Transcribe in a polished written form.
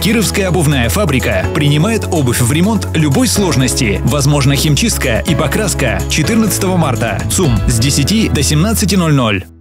Кировская обувная фабрика принимает обувь в ремонт любой сложности. Возможно химчистка и покраска. 14 марта. ЦУМ с 10 до 17:00.